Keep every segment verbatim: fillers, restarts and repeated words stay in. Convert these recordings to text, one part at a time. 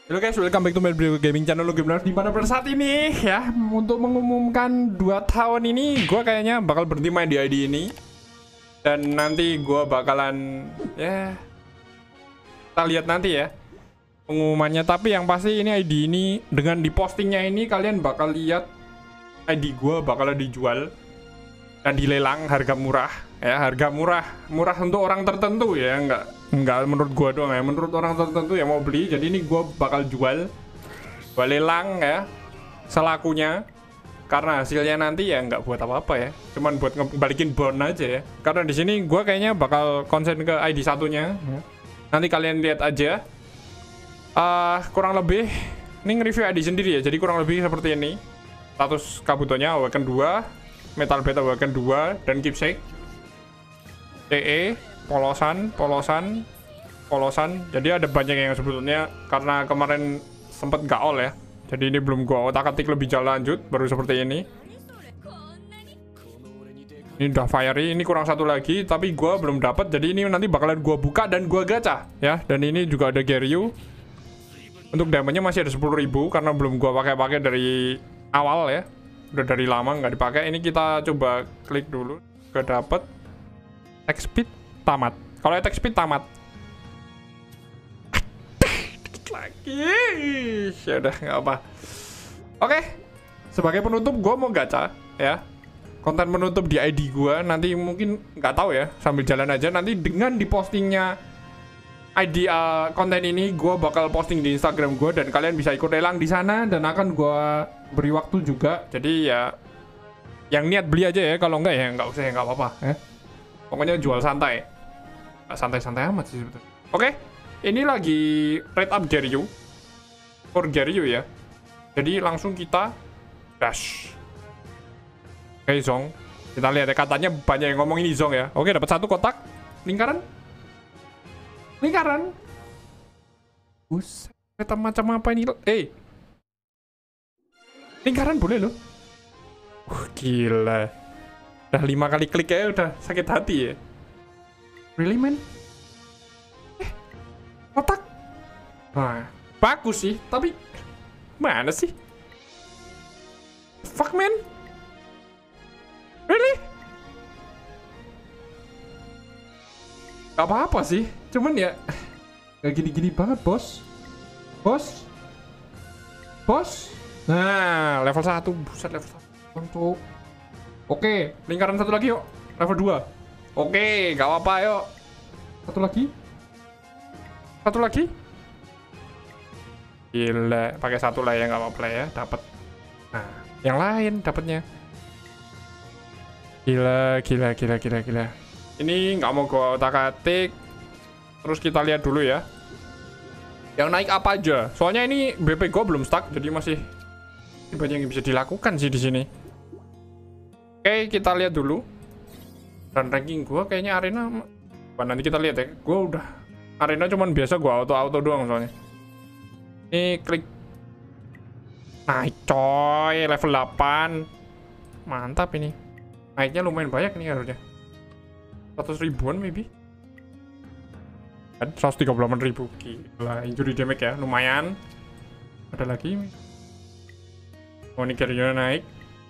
Halo guys, welcome back to my gaming channel Lo Gamer. Di mana pada saat ini ya, untuk mengumumkan dua tahun ini gue kayaknya bakal berhenti main di I D ini. Dan nanti gue bakalan ya kita lihat nanti ya pengumumannya. Tapi yang pasti ini I D ini dengan dipostingnya ini kalian bakal lihat I D gue bakal dijual dan dilelang harga murah ya, harga murah murah untuk orang tertentu ya, enggak enggak menurut gua doang ya, menurut orang tertentu yang mau beli. Jadi ini gua bakal jual, gua lelang ya selakunya, karena hasilnya nanti ya nggak buat apa-apa ya, cuman buat ngebalikin bond aja ya. Karena di sini gua kayaknya bakal konsen ke I D satunya ya. Nanti kalian lihat aja. Uh, kurang lebih ini nge-review I D sendiri ya, jadi kurang lebih seperti ini. Status Kabutonya Awaken dua, Metal Beta Awaken dua, dan Keepsake T E, polosan, polosan, polosan. Jadi ada banyak yang sebetulnya karena kemarin sempet gaol ya. Jadi ini belum gua otak-atik lebih jauh lanjut, baru seperti ini. Ini udah fiery, ini kurang satu lagi, tapi gua belum dapat. Jadi ini nanti bakalan gua buka dan gua gacha ya. Dan ini juga ada Geryu. Untuk damage-nya masih ada sepuluh ribu karena belum gua pakai-pakai dari awal ya. Udah dari lama nggak dipakai. Ini kita coba klik dulu, gak dapet. Attack speed tamat. Kalau attack speed tamat. Dikit lagi. Ya udah nggak apa. Oke. Sebagai penutup gue mau gacha ya. Konten penutup di I D gue nanti mungkin nggak tahu ya, sambil jalan aja. Nanti dengan dipostingnya I D uh, konten ini gue bakal posting di Instagram gue dan kalian bisa ikut lelang di sana dan akan gue beri waktu juga. Jadi ya yang niat beli aja ya, kalau enggak ya nggak usah ya, nggak apa-apa ya. Pokoknya jual santai. Santai-santai amat sih sebetulnya. Oke, ini lagi rate up Geryu. For Geryu ya. Jadi langsung kita dash. Oke, Zong. Kita lihat ya, katanya banyak yang ngomong ini Zong ya. Oke, dapat satu kotak lingkaran. Lingkaran. Buset, kereta macam apa ini? Eh. Lingkaran boleh loh. Uh, gila. Udah lima kali klik ya, udah sakit hati ya. Really man? Eh, kotak. Nah, bagus sih, tapi mana sih? Fuck man? Really? Gak apa-apa sih, cuman ya gak gini-gini banget bos. Bos. Bos. Nah, level satu, buset level satu untuk. Oke, lingkaran satu lagi yuk. Level dua. Oke, gak apa-apa yuk. Satu lagi. Satu lagi. Gila, pakai satu lah ya, gak apa-apa ya, dapat. Nah, yang lain dapatnya. Gila, gila, gila, gila, gila. Ini nggak mau gua otak-atik. Terus kita lihat dulu ya. Yang naik apa aja? Soalnya ini B P gua belum stuck, jadi masih banyak yang bisa dilakukan sih di sini. Oke, kita lihat dulu. Dan ranking gue kayaknya arena. Wah, nanti kita lihat ya. Gue udah arena cuman biasa gue auto-auto doang soalnya. Ini klik. Naik coy, level delapan. Mantap ini. Naiknya lumayan banyak nih harusnya. seratus ribuan maybe. Dan seratus tiga puluh delapan ribu. Gila, injury damage ya, lumayan. Ada lagi. Oh, ini kira-kira naik.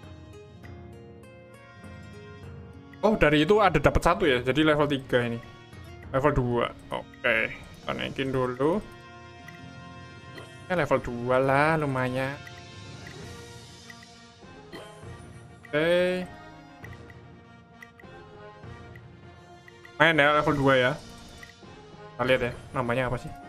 Oh, dari itu ada dapat satu ya. Jadi level tiga ini. Level dua. Oke. Kita naikin dulu. Ya level dua lah, lumayan. Oke. Main ya level dua ya. Kita lihat ya, namanya apa sih?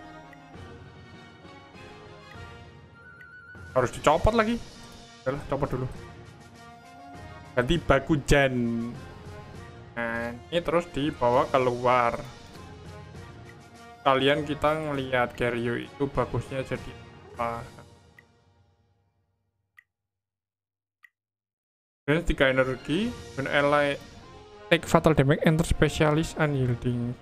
Harus dicopot lagi. Udah, copot dulu. Ganti Bakujan. Nah, ini terus dibawa keluar. Kalian kita ngelihat Geryu itu bagusnya jadi apa? Dan tiga energi, when ally take fatal damage, enter specialist unyielding.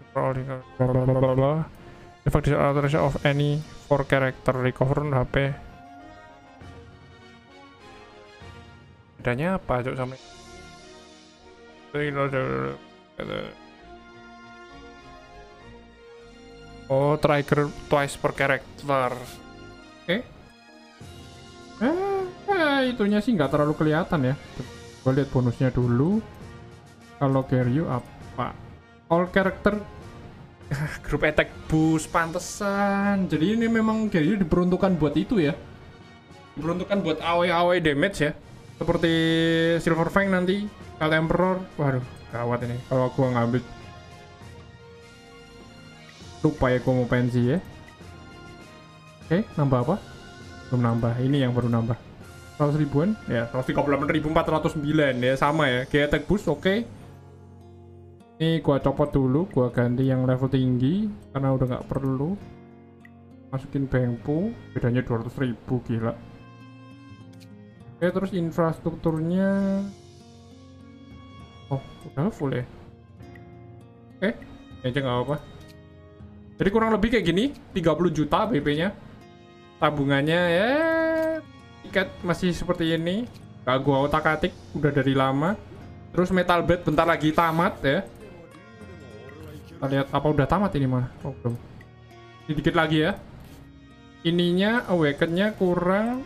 Effect disalteration of any four character, recover H P. Bedanya apa cok sama? Oh, trigger twice per character. Oke. Eh, eh, itunya sih nggak terlalu kelihatan ya. Gue lihat bonusnya dulu. Kalau Geryu apa? All character group attack boost, pantesan. Jadi ini memang Geryu diperuntukkan buat itu ya. Diperuntukkan buat A W A W damage ya. Seperti Silver Fang nanti, Kal Emperor. Waduh, gawat ini. Kalau gua ngambil, lupa ya gua mau pensi ya. Oke, nambah apa? Belum nambah. Ini yang baru nambah. seratus ribuan? Ya, seratus tiga puluh delapan ribu empat ratus sembilan ya, sama ya. Kayak attack boost, oke. Okay. Ini gua copot dulu, gua ganti yang level tinggi karena udah nggak perlu. Masukin Bengpu, bedanya dua ratus ribu, gila. Oke, terus infrastrukturnya, oh udah full ya. Oke, aja nggak apa-apa. Jadi kurang lebih kayak gini, tiga puluh juta B P-nya. Tabungannya ya, tiket masih seperti ini. Gak gua otak-atik, udah dari lama. Terus Metal Blade bentar lagi tamat ya. Kita lihat apa udah tamat ini mana? Oh belum. Sedikit lagi ya. Ininya awaken-nya kurang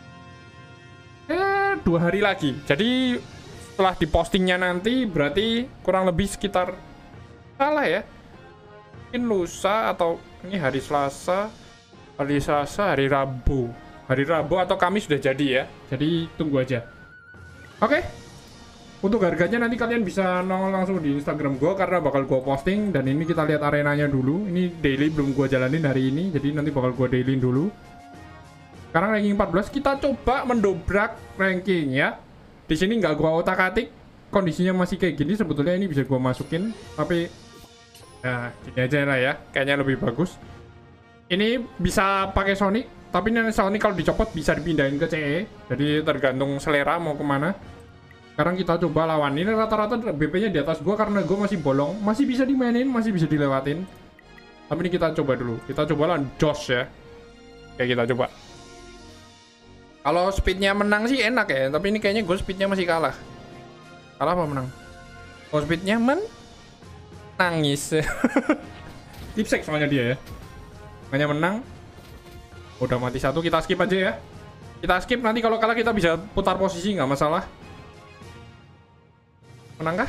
eh dua hari lagi. Jadi setelah dipostingnya nanti berarti kurang lebih sekitar, salah ya, mungkin lusa atau ini hari Selasa, hari Selasa, hari Rabu, hari Rabu atau Kamis sudah jadi ya. Jadi tunggu aja. Oke. Untuk harganya nanti kalian bisa nongol langsung di Instagram gue karena bakal gue posting. Dan ini kita lihat arenanya dulu. Ini daily belum gue jalanin hari ini, jadi nanti bakal gue dailyin dulu. Sekarang ranking empat belas, kita coba mendobrak ranking ya. Di sini nggak gue otak-atik, kondisinya masih kayak gini. Sebetulnya ini bisa gue masukin, tapi nah gini aja lah ya, kayaknya lebih bagus. Ini bisa pakai Sonic, tapi ini Sonic kalau dicopot bisa dipindahin ke C E. Jadi tergantung selera mau kemana. Sekarang kita coba lawan. Ini rata-rata B P-nya di atas gue karena gue masih bolong. Masih bisa dimainin, masih bisa dilewatin. Tapi ini kita coba dulu. Kita coba lawan Josh ya. Oke, kita coba. Kalau speednya menang sih enak ya. Tapi ini kayaknya gue speednya masih kalah. Kalah apa menang? Kalau speednya men nangis. Tipsek soalnya dia ya. Hanya menang. Udah mati satu, kita skip aja ya. Kita skip, nanti kalau kalah kita bisa putar posisi, nggak masalah. Menang kah?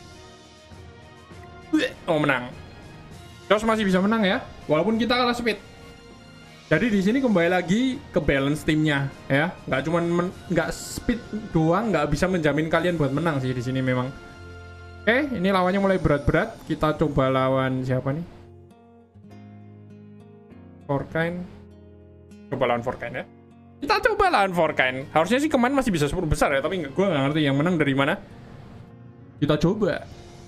Oh menang. Josh masih bisa menang ya, walaupun kita kalah speed. Jadi di sini kembali lagi ke balance timnya ya, nggak cuman nggak speed doang, nggak bisa menjamin kalian buat menang sih di sini memang. Oke, ini lawannya mulai berat-berat. Kita coba lawan siapa nih? Forkain. Coba lawan Forkain ya. Kita coba lawan Forkain. Harusnya sih kemarin masih bisa sepuluh besar ya, tapi gue nggak ngerti yang menang dari mana. Kita coba.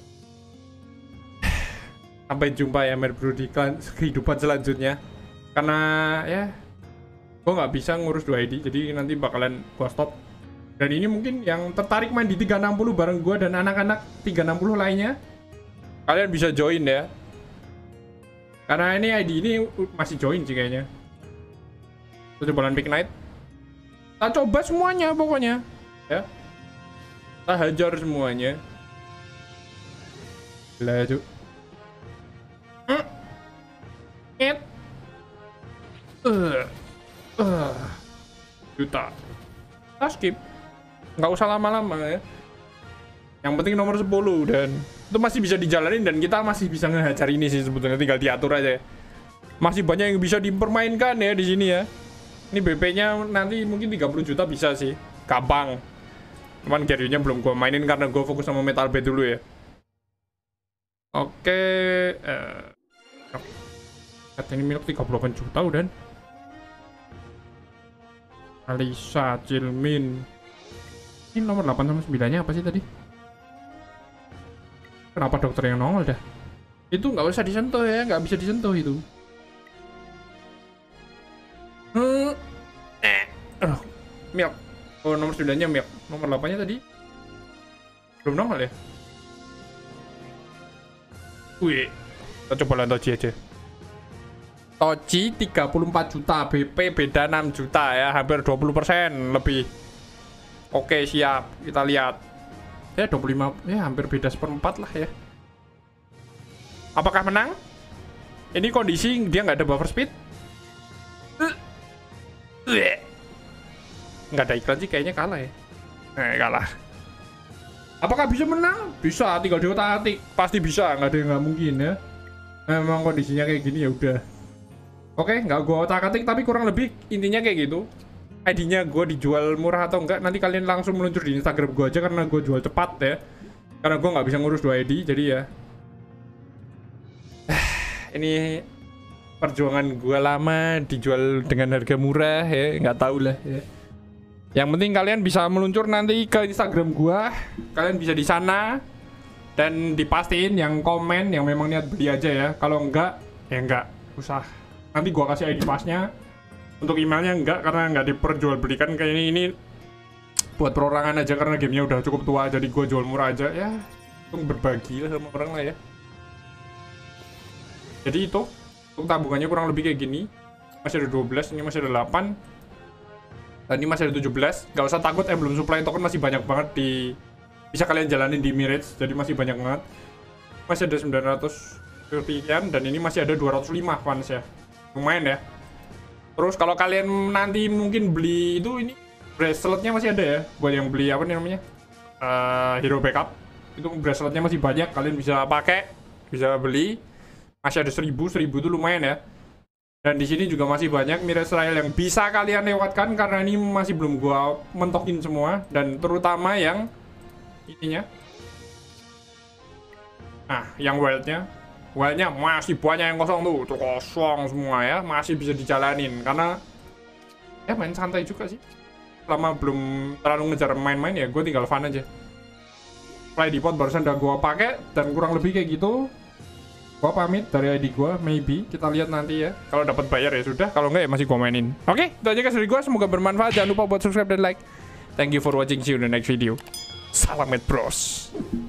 Sampai jumpa ya Mer Bro di kehidupan selanjutnya. Karena ya gue nggak bisa ngurus dua I D, jadi nanti bakalan gue stop. Dan ini mungkin yang tertarik main di tiga enam puluh bareng gue dan anak-anak tiga enam puluh lainnya, kalian bisa join ya. Karena ini I D ini masih join sih kayaknya. Kita coba lawan Big Knight. Kita coba semuanya pokoknya ya. Kita hajar semuanya. Laju. Hmm. It. Uh. Uh. Juta. Kita skip. Nggak usah lama-lama ya. Yang penting nomor sepuluh dan itu masih bisa dijalanin dan kita masih bisa ngehajar ini sih sebetulnya, tinggal diatur aja. Masih banyak yang bisa dipermainkan ya di sini ya. Ini B P-nya nanti mungkin tiga puluh juta bisa sih. Gampang. Cuman Geryunya belum gue mainin karena gue fokus sama Metal Blade dulu ya. Oke, uh, ini milik tiga puluh delapan juta udah. Alisa, Cilmin. Ini nomor delapan sama sembilan-nya apa sih tadi? Kenapa dokter yang nongol dah? Itu nggak usah disentuh ya, nggak bisa disentuh itu. Hmm, eh, uh, milk. Oh, nomor sembilan-nya milk. Nomor delapan-nya tadi belum nongol ya? Wih, kita coba lawan Toji aja. Toji tiga puluh empat juta, B P beda enam juta ya, hampir dua puluh persen lebih. Oke, siap. Kita lihat. Ya, dua puluh lima, ya hampir beda seperempat lah ya. Apakah menang? Ini kondisi dia nggak ada buffer speed. Nggak ada iklan sih kayaknya kalah ya. Eh kalah. Apakah bisa menang? Bisa, tinggal diotak-atik. Pasti bisa, nggak ada yang nggak mungkin ya. Memang kondisinya kayak gini ya udah. Oke, nggak gue otak-atik tapi kurang lebih intinya kayak gitu. I D-nya gue dijual murah atau enggak nanti kalian langsung meluncur di Instagram gue aja karena gue jual cepat ya. Karena gue nggak bisa ngurus dua I D jadi ya. Ini perjuangan gue lama dijual dengan harga murah ya, nggak tahu lah ya. Yang penting kalian bisa meluncur nanti ke Instagram gue, kalian bisa di sana dan dipastiin yang komen yang memang niat beli aja ya. Kalau enggak ya enggak usah. Nanti gue kasih I D pasnya. Untuk emailnya enggak karena enggak diperjualbelikan kayak ini ini buat perorangan aja karena gamenya udah cukup tua jadi gue jual murah aja ya. Untuk berbagi lah sama orang lah ya. Jadi itu untuk tabungannya kurang lebih kayak gini. Masih ada dua belas, ini masih ada delapan. Dan ini masih ada tujuh belas. Gak usah takut, emblem supply token masih banyak banget di bisa kalian jalanin di Mirage. Jadi masih banyak banget. Masih ada sembilan ratus sekian dan ini masih ada dua ratus lima fans ya. Lumayan ya. Terus kalau kalian nanti mungkin beli itu ini braceletnya masih ada ya. Buat yang beli apa nih namanya? Uh, Hero Backup. Itu braceletnya masih banyak, kalian bisa pakai, bisa beli. Masih ada seribu, seribu itu lumayan ya. Dan di sini juga masih banyak Mirage Trial yang bisa kalian lewatkan karena ini masih belum gua mentokin semua dan terutama yang ininya. Nah, yang wildnya, wildnya masih banyak yang kosong tuh, tuh kosong semua ya, masih bisa dijalanin karena ya main santai juga sih. Selama belum terlalu ngejar main-main ya, gue tinggal fun aja. Fly Depot barusan udah gua pakai dan kurang lebih kayak gitu. Gua pamit dari I D gua, maybe kita lihat nanti ya. Kalau dapat bayar ya sudah, kalau enggak ya masih gua mainin. Oke, itu aja guys dari gua, semoga bermanfaat. Jangan lupa buat subscribe dan like. Thank you for watching, see you in the next video. Salam Mad Bros.